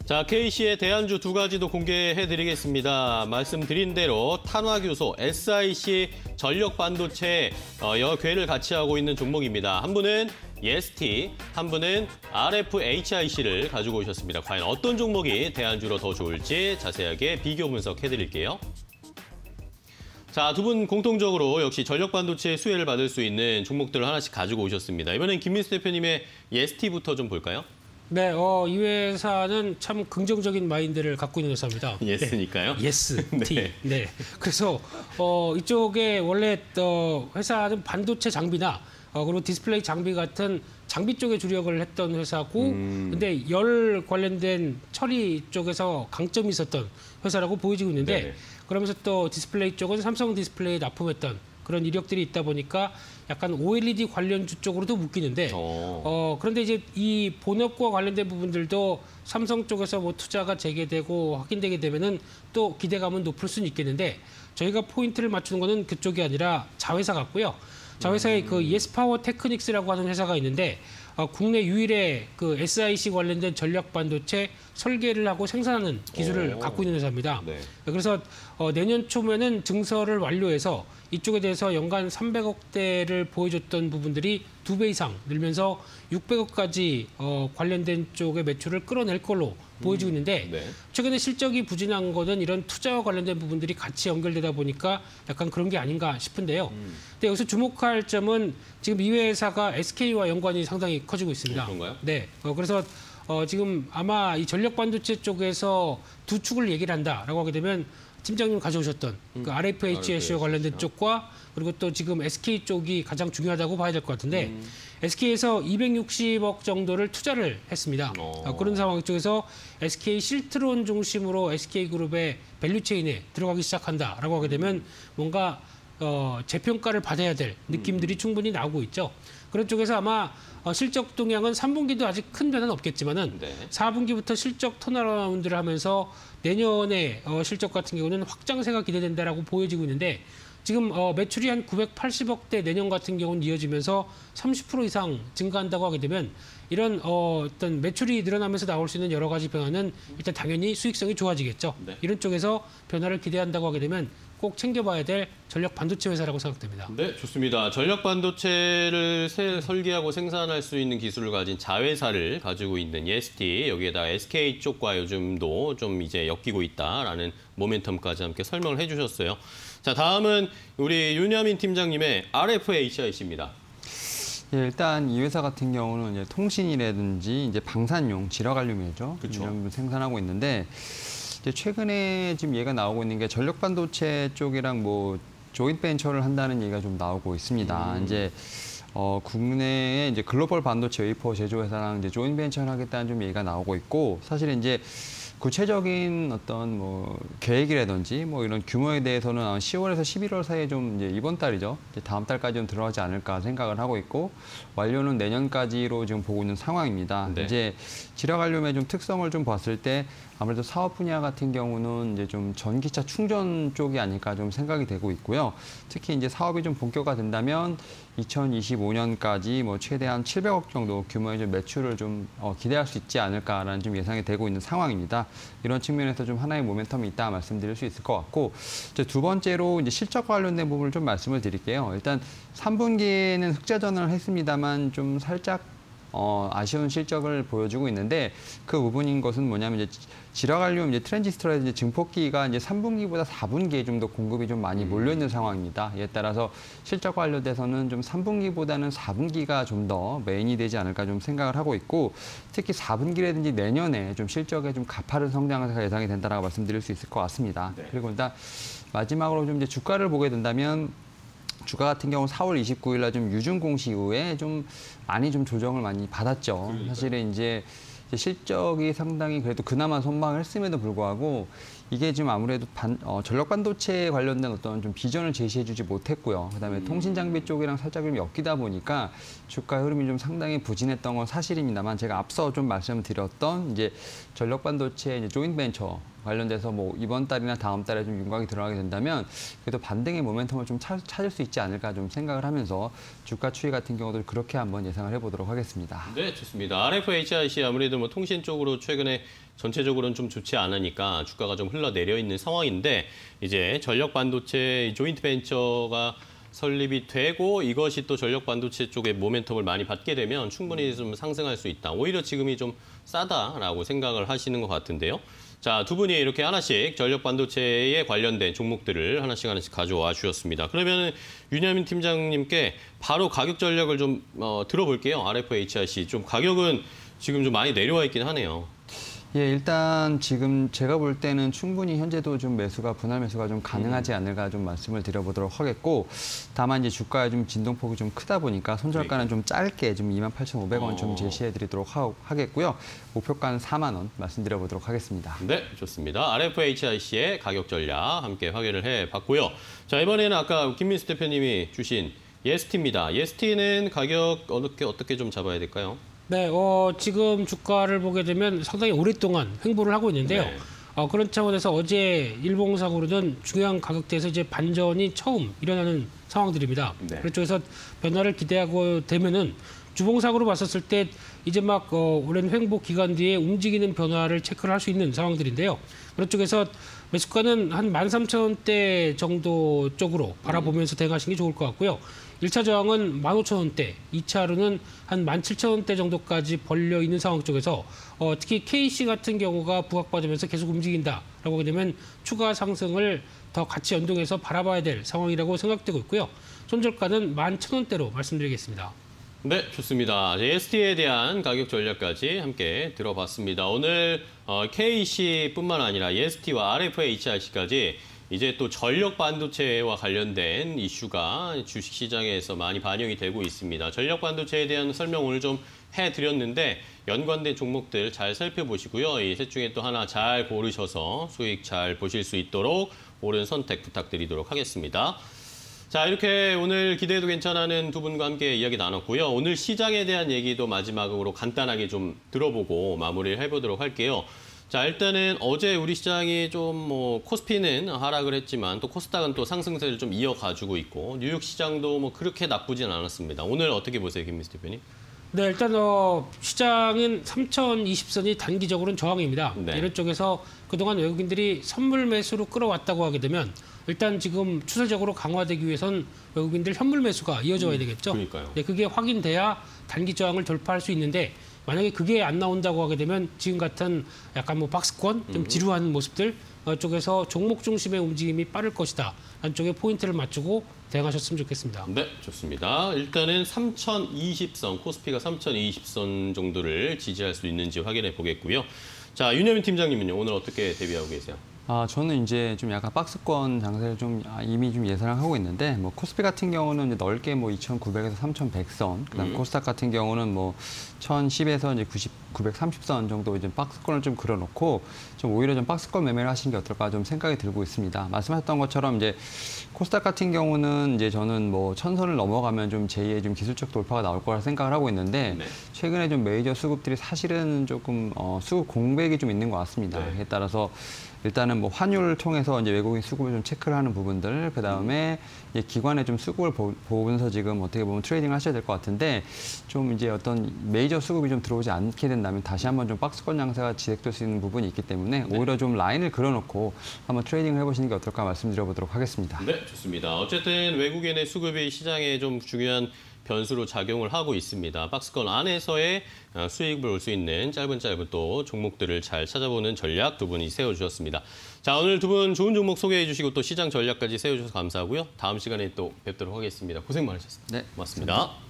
자, K씨의 대안주 두 가지도 공개해드리겠습니다. 말씀드린 대로 탄화교소, SIC 전력 반도체 여궤를 같이 하고 있는 종목입니다. 한 분은 EST, 한 분은 RFHIC를 가지고 오셨습니다. 과연 어떤 종목이 대안주로 더 좋을지 자세하게 비교 분석해드릴게요. 자, 두 분 공통적으로 역시 전력 반도체 수혜를 받을 수 있는 종목들을 하나씩 가지고 오셨습니다. 이번엔 김민수 대표님의 EST부터 좀 볼까요? 네, 이 회사는 참 긍정적인 마인드를 갖고 있는 회사입니다. 예스니까요? 네. 예스, T. 네. 네. 그래서 이쪽에 원래 회사는 반도체 장비나 그리고 디스플레이 장비 같은 장비 쪽에 주력을 했던 회사고, 근데 열 관련된 처리 쪽에서 강점이 있었던 회사라고 보여지고 있는데, 네네. 그러면서 또 디스플레이 쪽은 삼성 디스플레이에 납품했던 그런 이력들이 있다 보니까 약간 OLED 관련주 쪽으로도 묶이는데, 그런데 이제 이 본업과 관련된 부분들도 삼성 쪽에서 뭐 투자가 재개되고 확인되게 되면은 또 기대감은 높을 수는 있겠는데, 저희가 포인트를 맞추는 거는 그쪽이 아니라 자회사 같고요. 자회사의 그 예스파워 테크닉스라고 하는 회사가 있는데, 국내 유일의 그 SIC 관련된 전력 반도체 설계를 하고 생산하는 기술을 갖고 있는 회사입니다. 네. 그래서 내년 초면은 증설을 완료해서 이쪽에 대해서 연간 300억대를 보여줬던 부분들이 2배 이상 늘면서 600억까지 관련된 쪽의 매출을 끌어낼 걸로 보여지고 있는데, 네. 최근에 실적이 부진한 거는 이런 투자와 관련된 부분들이 같이 연결되다 보니까 약간 그런 게 아닌가 싶은데요. 근데 여기서 주목할 점은 지금 이 회사가 SK와 연관이 상당히 커지고 있습니다. 그런가요? 네. 그래서 지금 아마 이 전력 반도체 쪽에서 두 축을 얘기를 한다라고 하게 되면 팀장님 가져오셨던 그 RFHIC와 관련된 쪽과 그리고 또 지금 SK 쪽이 가장 중요하다고 봐야 될 것 같은데, SK에서 260억 정도를 투자를 했습니다. 그런 상황 쪽에서 SK 실트론 중심으로 SK그룹의 밸류체인에 들어가기 시작한다라고 하게 되면 뭔가 재평가를 받아야 될 느낌들이 충분히 나오고 있죠. 그런 쪽에서 아마 실적 동향은 3분기도 아직 큰 변화는 없겠지만은, 네. 4분기부터 실적 턴어라운드를 하면서 내년에 실적 같은 경우는 확장세가 기대된다라고 보여지고 있는데, 지금 매출이 한 980억대 내년 같은 경우는 이어지면서 30% 이상 증가한다고 하게 되면 이런 어떤 매출이 늘어나면서 나올 수 있는 여러 가지 변화는 일단 당연히 수익성이 좋아지겠죠. 네. 이런 쪽에서 변화를 기대한다고 하게 되면 꼭 챙겨봐야 될 전력 반도체 회사라고 생각됩니다. 네, 좋습니다. 전력 반도체를 설계하고 생산할 수 있는 기술을 가진 자회사를 가지고 있는 EST, 여기에다 SK 쪽과 요즘도 좀 이제 엮이고 있다라는 모멘텀까지 함께 설명을 해주셨어요. 자, 다음은 우리 윤여민 팀장님의 RFHIC입니다. 예, 일단 이 회사 같은 경우는 이제 통신이라든지 이제 방산용 지라갈륨이죠. 그렇죠. 이런 걸 생산하고 있는데, 이제 최근에 지금 얘가 나오고 있는 게 전력 반도체 쪽이랑 뭐 조인트 벤처를 한다는 얘기가 좀 나오고 있습니다. 이제 국내에 이제 글로벌 반도체 웨이퍼 제조 회사랑 이제 조인트 벤처를 하겠다는 좀 얘기가 나오고 있고, 사실 이제 구체적인 어떤 뭐 계획이라든지 뭐 이런 규모에 대해서는 10월에서 11월 사이에 좀 이제 이번 달이죠. 이제 다음 달까지 좀 들어가지 않을까 생각을 하고 있고, 완료는 내년까지로 지금 보고 있는 상황입니다. 네. 이제 지라갈륨의 좀 특성을 좀 봤을 때 아무래도 사업 분야 같은 경우는 이제 좀 전기차 충전 쪽이 아닐까 좀 생각이 되고 있고요. 특히 이제 사업이 좀 본격화 된다면 2025년까지 뭐 최대한 700억 정도 규모의 좀 매출을 좀 기대할 수 있지 않을까라는 좀 예상이 되고 있는 상황입니다. 이런 측면에서 좀 하나의 모멘텀이 있다 말씀드릴 수 있을 것 같고, 이제 두 번째로 이제 실적 관련된 부분을 좀 말씀을 드릴게요. 일단 3분기에는 흑자 전환을 했습니다만 좀 살짝 아쉬운 실적을 보여주고 있는데, 그 부분인 것은 뭐냐면 이제 지라갈륨 이제 트랜지스터라든지 증폭기가 이제 3분기보다 4분기에 좀 더 공급이 좀 많이 몰려 있는 상황입니다. 이에 따라서 실적 관련돼서는 좀 3분기보다는 4분기가 좀 더 메인이 되지 않을까 좀 생각을 하고 있고, 특히 4분기라든지 내년에 좀 실적에 좀 가파른 성장세가 예상이 된다라고 말씀드릴 수 있을 것 같습니다. 네. 그리고 일단 마지막으로 좀 이제 주가를 보게 된다면, 주가 같은 경우 4월 29일 날 좀 유증 공시 이후에 좀 많이 좀 조정을 많이 받았죠. 그러니까요. 사실은 이제 실적이 상당히 그래도 그나마 선방을 했음에도 불구하고 이게 지금 아무래도 전력 반도체 관련된 어떤 좀 비전을 제시해주지 못했고요. 그다음에 통신 장비 쪽이랑 살짝 좀 엮이다 보니까 주가 흐름이 좀 상당히 부진했던 건 사실입니다만, 제가 앞서 좀 말씀드렸던 이제 전력 반도체 이제 조인트 벤처 관련돼서 뭐 이번 달이나 다음 달에 좀 윤곽이 들어가게 된다면 그래도 반등의 모멘텀을 좀 찾을 수 있지 않을까 좀 생각을 하면서 주가 추이 같은 경우도 그렇게 한번 예상을 해보도록 하겠습니다. 네, 좋습니다. RFHIC 아무래도 뭐 통신 쪽으로 최근에 전체적으로는 좀 좋지 않으니까 주가가 좀 흘러내려 있는 상황인데 이제 전력 반도체 조인트 벤처가 설립이 되고 이것이 또 전력 반도체 쪽에 모멘텀을 많이 받게 되면 충분히 좀 상승할 수 있다. 오히려 지금이 좀 싸다라고 생각을 하시는 것 같은데요. 자, 두 분이 이렇게 하나씩 전력 반도체에 관련된 종목들을 하나씩 가져와 주셨습니다. 그러면 윤여민 팀장님께 바로 가격 전략을 좀 들어볼게요. RFHIC 좀 가격은 지금 좀 많이 내려와 있긴 하네요. 예, 일단 지금 제가 볼 때는 충분히 현재도 좀 분할 매수가 좀 가능하지 않을까 좀 말씀을 드려보도록 하겠고, 다만 이제 주가의 좀 진동폭이 좀 크다 보니까 손절가는 좀 짧게 좀 28,500원 좀 제시해드리도록 하겠고요. 목표가는 4만 원 말씀드려보도록 하겠습니다. 네, 좋습니다. RFHIC의 가격 전략 함께 확인을 해봤고요. 자, 이번에는 아까 김민수 대표님이 주신 예스티입니다. 예스티는 가격 어떻게 좀 잡아야 될까요? 네, 지금 주가를 보게 되면 상당히 오랫동안 횡보를 하고 있는데요. 네. 그런 차원에서 어제 일봉상으로는 중요한 가격대에서 이제 반전이 처음 일어나는 상황들입니다. 네. 그쪽에서 변화를 기대하고 되면은 주봉상으로 봤었을 때 이제 막 오랜 횡보 기간 뒤에 움직이는 변화를 체크를 할 수 있는 상황들인데요. 그런 쪽에서 매수가는 한 13,000원대 정도 쪽으로 바라보면서 대응하시는 게 좋을 것 같고요. 1차 저항은 15,000원대, 2차로는 한 17,000원대 정도까지 벌려 있는 상황 쪽에서 특히 KC 같은 경우가 부각받으면서 계속 움직인다라고 하게 되면 추가 상승을 더 같이 연동해서 바라봐야 될 상황이라고 생각되고 있고요. 손절가는 11,000원대로 말씀드리겠습니다. 네, 좋습니다. ST에 대한 가격 전략까지 함께 들어봤습니다. 오늘 KC뿐만 아니라 ST와 RFHIC까지 이제 또 전력 반도체와 관련된 이슈가 주식시장에서 많이 반영이 되고 있습니다. 전력 반도체에 대한 설명 오늘 좀 해드렸는데 연관된 종목들 잘 살펴보시고요. 이 셋 중에 또 하나 잘 고르셔서 수익 잘 보실 수 있도록 옳은 선택 부탁드리도록 하겠습니다. 자, 이렇게 오늘 기대해도 괜찮아는 두 분과 함께 이야기 나눴고요. 오늘 시장에 대한 얘기도 마지막으로 간단하게 좀 들어보고 마무리를 해보도록 할게요. 자, 일단은 어제 우리 시장이 좀 코스피는 하락을 했지만 또 코스닥은 또 상승세를 좀 이어가지고 있고 뉴욕 시장도 뭐 그렇게 나쁘진 않았습니다. 오늘 어떻게 보세요, 김민수 대표님? 네, 일단 시장은 3,020선이 단기적으로는 저항입니다. 네. 이런 쪽에서 그동안 외국인들이 선물 매수로 끌어왔다고 하게 되면 일단 지금 추세적으로 강화되기 위해선 외국인들 현물 매수가 이어져 와야 되겠죠. 그러니까요. 네, 그게 확인돼야 단기 저항을 돌파할 수 있는데 만약에 그게 안 나온다고 하게 되면 지금 같은 약간 박스권, 좀 지루한 모습들 쪽에서 종목 중심의 움직임이 빠를 것이다. 라는 쪽에 포인트를 맞추고 대응하셨으면 좋겠습니다. 네, 좋습니다. 일단은 3,020선, 코스피가 3,020선 정도를 지지할 수 있는지 확인해 보겠고요. 자, 윤여민 팀장님은요, 오늘 어떻게 대비하고 계세요? 저는 이제 좀 약간 박스권 장세를 좀 이미 좀 예상을 하고 있는데, 코스피 같은 경우는 이제 넓게 2,900에서 3,100선, 그다음 코스닥 같은 경우는 1,010에서 이제 930선 정도 이제 박스권을 좀 그려놓고 좀 오히려 좀 박스권 매매를 하시는 게 어떨까 좀 생각이 들고 있습니다. 말씀하셨던 것처럼 이제 코스닥 같은 경우는 이제 저는 1,000선을 넘어가면 좀 제2의 좀 기술적 돌파가 나올 거라 생각을 하고 있는데 네. 최근에 좀 메이저 수급들이 사실은 조금 수급 공백이 좀 있는 것 같습니다. 네. 에 따라서 일단은 환율을 통해서 이제 외국인 수급을 좀 체크를 하는 부분들, 그 다음에 기관의 좀 수급을 보면서 지금 어떻게 보면 트레이딩을 하셔야 될 것 같은데, 좀 이제 어떤 메이저 수급이 좀 들어오지 않게 된다면 다시 한번 좀 박스권 양세가 지속될 수 있는 부분이 있기 때문에 오히려 좀 라인을 그려놓고 한번 트레이딩을 해보시는 게 어떨까 말씀드려보도록 하겠습니다. 네, 좋습니다. 어쨌든 외국인의 수급이 시장에 좀 중요한 변수로 작용을 하고 있습니다. 박스권 안에서의 수익을 볼 수 있는 짧은 또 종목들을 잘 찾아보는 전략 두 분이 세워주셨습니다. 자, 오늘 두 분 좋은 종목 소개해 주시고 또 시장 전략까지 세워주셔서 감사하고요. 다음 시간에 또 뵙도록 하겠습니다. 고생 많으셨습니다. 네, 고맙습니다.